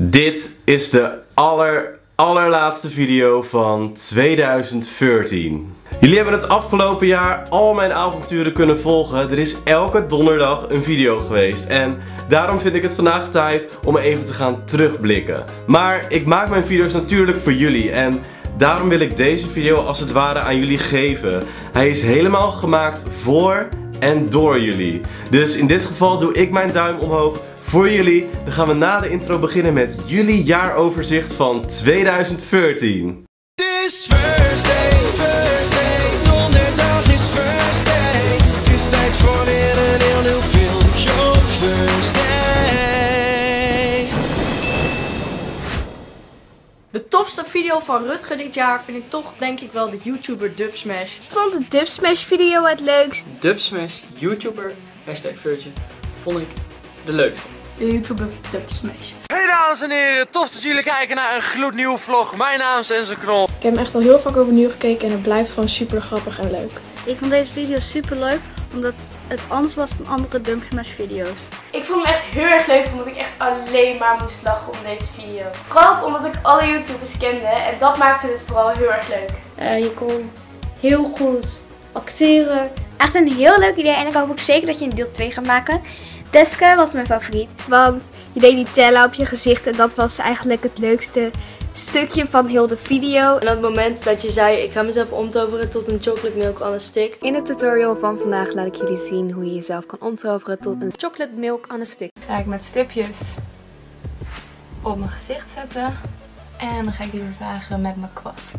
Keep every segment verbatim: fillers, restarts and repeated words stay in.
Dit is de aller, allerlaatste video van tweeduizend veertien. Jullie hebben het afgelopen jaar al mijn avonturen kunnen volgen. Er is elke donderdag een video geweest. En daarom vind ik het vandaag tijd om even te gaan terugblikken. Maar ik maak mijn video's natuurlijk voor jullie. En daarom wil ik deze video als het ware aan jullie geven. Hij is helemaal gemaakt voor en door jullie. Dus in dit geval doe ik mijn duim omhoog voor jullie. Dan gaan we na de intro beginnen met jullie jaaroverzicht van tweeduizend veertien. This first day, first day, donderdag is first day. Het is tijd voor weer een heel nieuw filmpje op first day. De tofste video van Rutger dit jaar vind ik toch denk ik wel de YouTuber Dubsmash. Ik vond de Dubsmash video het leukst. Dubsmash, YouTuber, hashtag Virgin, vond ik de leukste. De YouTuber Dubsmash. Hey dames en heren, tof dat jullie kijken naar een gloednieuwe vlog. Mijn naam is Enzo Knol. Ik heb hem echt al heel vaak overnieuw gekeken en het blijft gewoon super grappig en leuk. Ik vond deze video super leuk, omdat het anders was dan andere Dubsmash video's. Ik vond hem echt heel erg leuk, omdat ik echt alleen maar moest lachen om deze video. Vooral ook omdat ik alle YouTubers kende en dat maakte dit vooral heel erg leuk. Uh, je kon heel goed acteren. Echt een heel leuk idee en ik hoop ook zeker dat je een deel twee gaat maken. Teske was mijn favoriet, want je deed die tellen op je gezicht en dat was eigenlijk het leukste stukje van heel de video. En op het moment dat je zei, ik ga mezelf omtoveren tot een chocolate milk on a stick. In het tutorial van vandaag laat ik jullie zien hoe je jezelf kan omtoveren tot een chocolate milk on a stick. Ga ik met stipjes op mijn gezicht zetten en dan ga ik die vervagen met mijn kwast.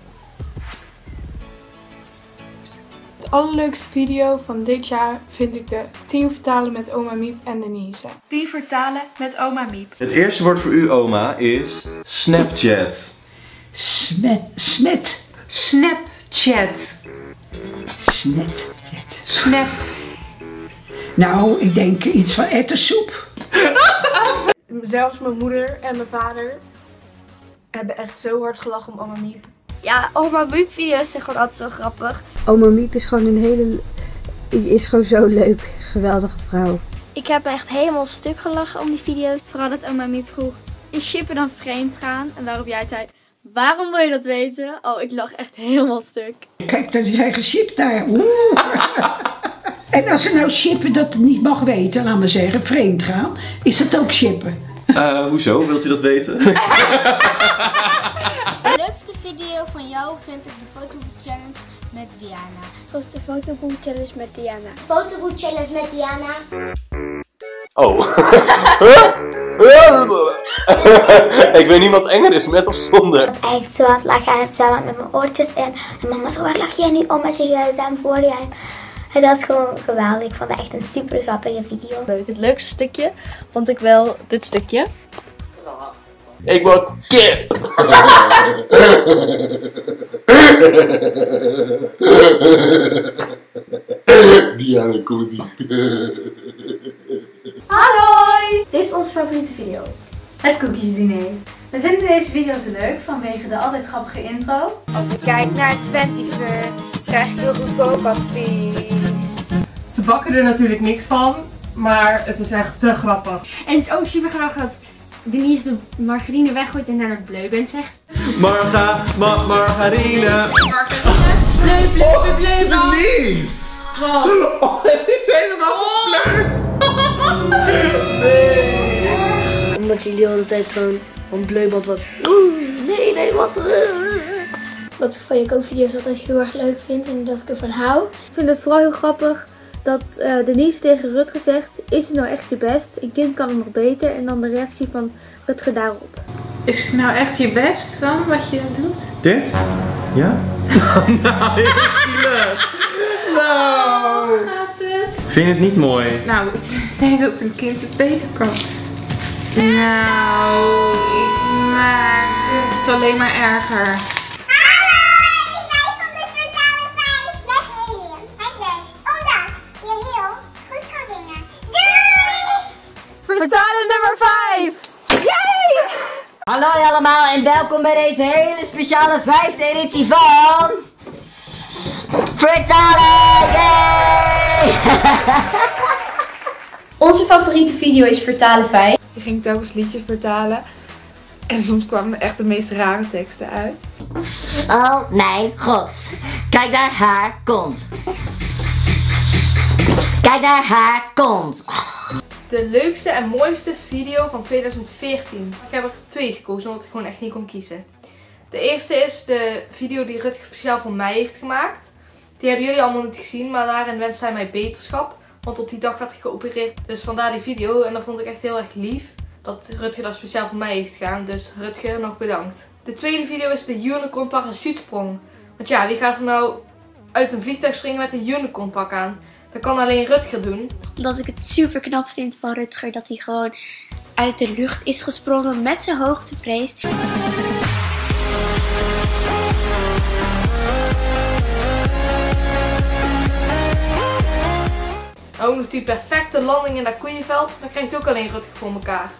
De allerleukste video van dit jaar vind ik de tien vertalen met oma Miep en Denise. tien vertalen met oma Miep. Het eerste woord voor u, oma, is Snapchat. Smet, snet. Snapchat. Snapchat. Snap. Nou, ik denk iets van ettensoep. Zelfs mijn moeder en mijn vader hebben echt zo hard gelachen om oma Miep. Ja, oma Miep video's zijn gewoon altijd zo grappig. Oma Miep is gewoon een hele, is gewoon zo leuk, geweldige vrouw. Ik heb echt helemaal stuk gelachen om die video's. Vooral dat oma Miep vroeg, is Shipper dan vreemd gaan? En waarop jij zei, waarom wil je dat weten? Oh, ik lag echt helemaal stuk. Kijk, dat is eigen ship daar. Oeh. En als ze nou shippen dat het niet mag weten, laat maar zeggen, vreemd gaan, is dat ook shippen? Uh, hoezo? Wilt u dat weten? De leukste video van jou vind ik de fotoboek challenge met Diana. Zoals de fotoboek challenge met Diana. Fotoboek challenge met Diana. Oh. Ik weet niet wat enger is, met of zonder. Ik was echt zo aan het lachen en het samen met mijn oortjes in. En mama zo, waar lach jij nu om als je gsm voor je? En dat is gewoon geweldig. Ik vond het echt een super grappige video. Leuk. Het leukste stukje vond ik wel dit stukje. Ik word kip. Diana Koezie. Hallo! Dit is onze favoriete video. Het koekjesdiner. We vinden deze video zo leuk vanwege de altijd grappige intro. Als ik kijk naar twintig-ver, krijg ik heel goed kookadvies. Ze bakken er natuurlijk niks van, maar het is echt te grappig. En het is ook super grappig dat Denise de margarine weggooit en naar het bleu bent zegt. Marga, ma margarine. Bleu, bleu, bleu, bleu. Denise! Wow. Oh, het is helemaal gesleurd. Nee. Omdat jullie al de tijd gewoon van bleuband wat. Nee, nee, wat. Wat ik van je kookvideo's altijd heel erg leuk vind en dat ik ervan hou. Ik vind het vooral heel grappig dat uh, Denise tegen Rutger zegt, is het nou echt je best? Een kind kan het nog beter. En dan de reactie van Rutger daarop. Is het nou echt je best dan wat je doet? Dit? Ja? Nou, heel zielig. Nou. Gaat het? Vind je het niet mooi? Nou, ik denk dat een kind het beter kan. Nou, maar het is alleen maar erger. Vertalen nummer vijf! Yay! Hallo allemaal en welkom bij deze hele speciale vijfde editie van Vertalen! Yay! Onze favoriete video is Vertalen vijf. Je ging telkens liedjes vertalen En soms kwamen echt de meest rare teksten uit. Oh mijn god. Kijk naar haar kont. Kijk naar haar kont. De leukste en mooiste video van tweeduizend veertien. Ik heb er twee gekozen omdat ik gewoon echt niet kon kiezen. De eerste is de video die Rutger speciaal voor mij heeft gemaakt. Die hebben jullie allemaal niet gezien, maar daarin wenst hij mij beterschap. Want op die dag werd ik geopereerd, dus vandaar die video. En dat vond ik echt heel erg lief dat Rutger dat speciaal voor mij heeft gedaan. Dus Rutger, nog bedankt. De tweede video is de unicorn parachutesprong. Want ja, wie gaat er nou uit een vliegtuig springen met een unicorn pak aan? Dat kan alleen Rutger doen. Omdat ik het super knap vind van Rutger dat hij gewoon uit de lucht is gesprongen met zijn hoogtevrees. Ook nog die perfecte landing in dat koeienveld. Dat krijgt ook alleen Rutger voor elkaar.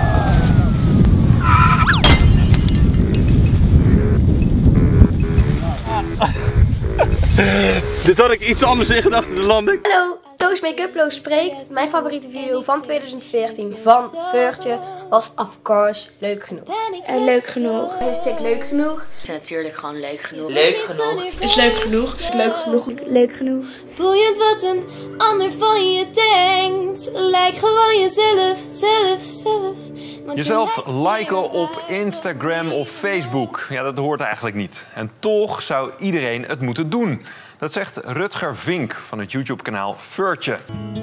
Dit had ik iets anders in gedachten, de landing. Hallo, Toos Make-up Lo spreekt. Mijn favoriete video van tweeduizend veertien van Feurtje was of course leuk genoeg. En leuk genoeg. Hashtag leuk genoeg. Het is natuurlijk gewoon leuk genoeg. Leuk genoeg. Is leuk genoeg. Leuk genoeg. Leuk genoeg. Boeiend wat een ander van je denkt. Lijk gewoon jezelf, zelf, zelf. Jezelf liken op Instagram of Facebook. Ja, dat hoort eigenlijk niet. En toch zou iedereen het moeten doen. Dat zegt Rutger Vink van het YouTube-kanaal Feurtje.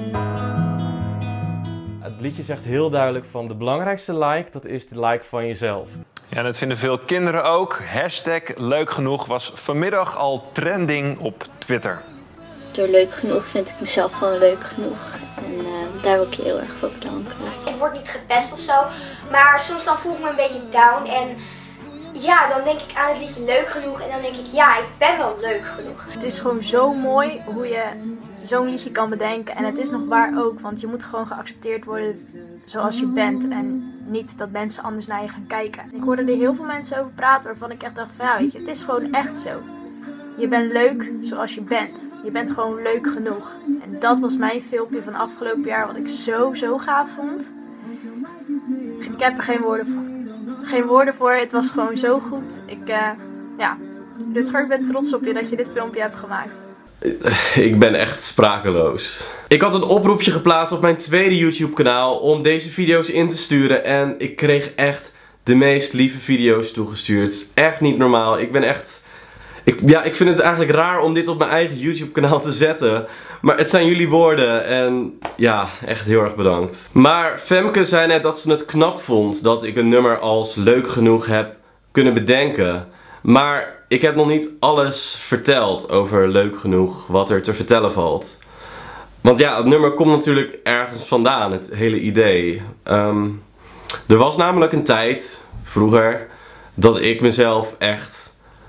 Het liedje zegt heel duidelijk van de belangrijkste like, dat is de like van jezelf. Ja, en dat vinden veel kinderen ook. Hashtag leuk genoeg was vanmiddag al trending op Twitter. Door leuk genoeg vind ik mezelf gewoon leuk genoeg. En uh, daar wil ik je heel erg voor bedanken. Ik word niet gepest of zo, maar soms dan voel ik me een beetje down en ja, dan denk ik aan het liedje leuk genoeg en dan denk ik ja, ik ben wel leuk genoeg. Het is gewoon zo mooi hoe je zo'n liedje kan bedenken en het is nog waar ook, want je moet gewoon geaccepteerd worden zoals je bent en niet dat mensen anders naar je gaan kijken. Ik hoorde er heel veel mensen over praten waarvan ik echt dacht van ja, weet je, het is gewoon echt zo. Je bent leuk zoals je bent. Je bent gewoon leuk genoeg. En dat was mijn filmpje van afgelopen jaar wat ik zo, zo gaaf vond. Ik heb er geen woorden voor. Geen woorden voor. Het was gewoon zo goed. Ik, uh, ja, Rutger, ik ben trots op je dat je dit filmpje hebt gemaakt. Ik ben echt sprakeloos. Ik had een oproepje geplaatst op mijn tweede YouTube kanaal om deze video's in te sturen. En ik kreeg echt de meest lieve video's toegestuurd. Echt niet normaal. Ik ben echt... Ik, ja, ik vind het eigenlijk raar om dit op mijn eigen YouTube kanaal te zetten. Maar het zijn jullie woorden en ja, echt heel erg bedankt. Maar Femke zei net dat ze het knap vond dat ik een nummer als leuk genoeg heb kunnen bedenken. Maar ik heb nog niet alles verteld over leuk genoeg wat er te vertellen valt. Want ja, het nummer komt natuurlijk ergens vandaan, het hele idee. Um, er was namelijk een tijd, vroeger, dat ik mezelf echt...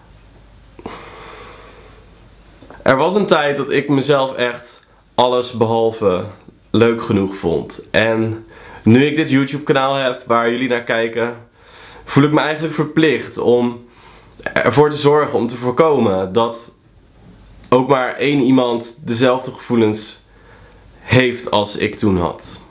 Er was een tijd dat ik mezelf echt alles behalve leuk genoeg vond. En nu ik dit YouTube kanaal heb waar jullie naar kijken, voel ik me eigenlijk verplicht om ervoor te zorgen, om te voorkomen dat ook maar één iemand dezelfde gevoelens heeft als ik toen had.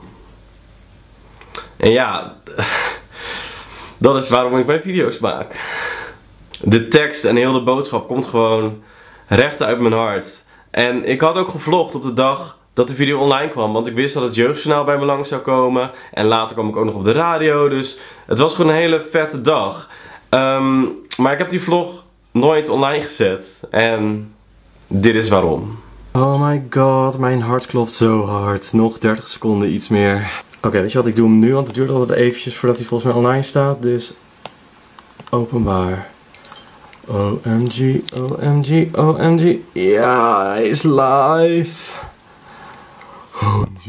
En ja, dat is waarom ik mijn video's maak. De tekst en heel de boodschap komt gewoon recht uit mijn hart. En ik had ook gevlogd op de dag dat de video online kwam. Want ik wist dat het Jeugdjournaal bij me langs zou komen. En later kwam ik ook nog op de radio. Dus het was gewoon een hele vette dag. Um, maar ik heb die vlog nooit online gezet. En dit is waarom. Oh my god, mijn hart klopt zo hard. Nog dertig seconden, iets meer. Oké, okay, weet je wat, ik doe hem nu. Want het duurt altijd eventjes voordat hij volgens mij online staat. Dus openbaar. O M G, O M G, O M G. Ja, hij is live. O M G.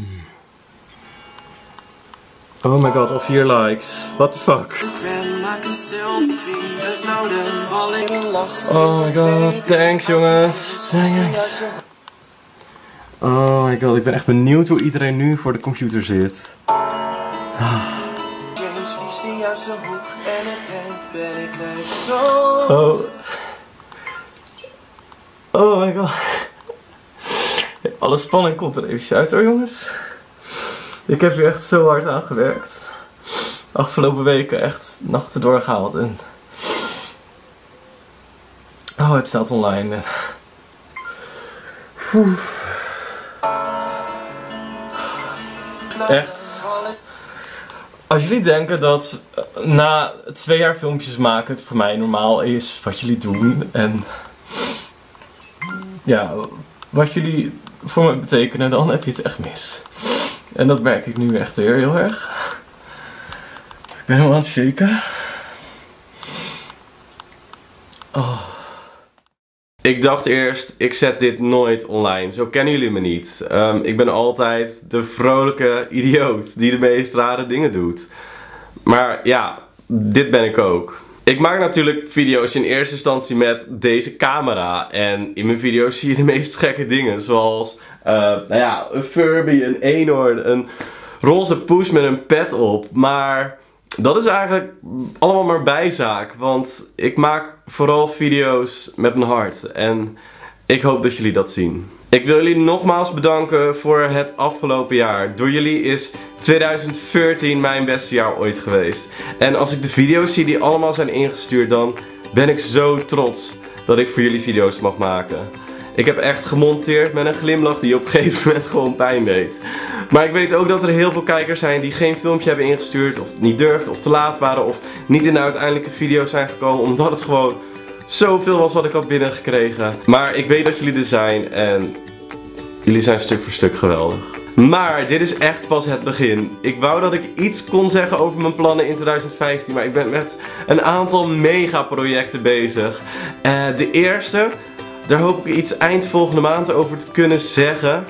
Oh my god, al vier likes. What the fuck? Oh my god, thanks jongens. Thanks. Oh my god, ik ben echt benieuwd hoe iedereen nu voor de computer zit. Ah. Oh. Oh my god. Alle spanning komt er even uit hoor jongens. Ik heb hier echt zo hard aan gewerkt. afgelopen weken echt nachten doorgehaald. En oh, het staat online. Oeh. Echt. Als jullie denken dat na twee jaar filmpjes maken het voor mij normaal is wat jullie doen en ja, wat jullie voor me betekenen, dan heb je het echt mis. En dat merk ik nu echt weer heel erg. Ik ben helemaal aan het shaken. Oh. Ik dacht eerst, ik zet dit nooit online. Zo kennen jullie me niet. Um, ik ben altijd de vrolijke idioot die de meest rare dingen doet. Maar ja, dit ben ik ook. Ik maak natuurlijk video's in eerste instantie met deze camera. En in mijn video's zie je de meest gekke dingen. Zoals, uh, nou ja, een Furby, een eenhoorn, een roze poes met een pet op. Maar dat is eigenlijk allemaal maar bijzaak. Want ik maak vooral video's met mijn hart. En ik hoop dat jullie dat zien. Ik wil jullie nogmaals bedanken voor het afgelopen jaar. Door jullie is tweeduizend veertien mijn beste jaar ooit geweest. En als ik de video's zie die allemaal zijn ingestuurd, dan ben ik zo trots dat ik voor jullie video's mag maken. Ik heb echt gemonteerd met een glimlach die op een gegeven moment gewoon pijn deed. Maar ik weet ook dat er heel veel kijkers zijn die geen filmpje hebben ingestuurd, of niet durfden, of te laat waren, of niet in de uiteindelijke video's zijn gekomen, omdat het gewoon zoveel was wat ik had binnengekregen. Maar ik weet dat jullie er zijn en jullie zijn stuk voor stuk geweldig. Maar dit is echt pas het begin. Ik wou dat ik iets kon zeggen over mijn plannen in tweeduizend vijftien, maar ik ben met een aantal mega projecten bezig. Uh, de eerste, daar hoop ik iets eind volgende maand over te kunnen zeggen.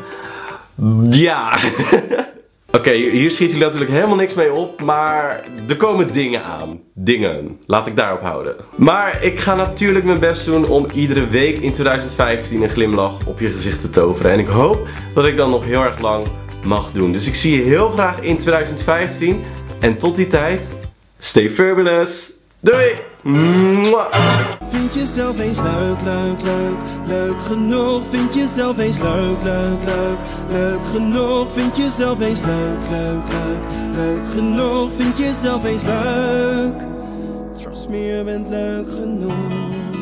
Ja. Oké, okay, hier schiet jullie natuurlijk helemaal niks mee op, maar er komen dingen aan. Dingen. Laat ik daarop houden. Maar ik ga natuurlijk mijn best doen om iedere week in tweeduizend vijftien een glimlach op je gezicht te toveren. En ik hoop dat ik dan nog heel erg lang mag doen. Dus ik zie je heel graag in tweeduizend vijftien. En tot die tijd, stay fabulous. Doei! Mwah. Vind jezelf eens leuk, leuk, leuk, leuk genoeg. Vind jezelf eens leuk, leuk, leuk, leuk genoeg. Vind jezelf eens leuk, leuk, leuk, leuk genoeg. Vind jezelf eens leuk. Trust me, je bent leuk genoeg.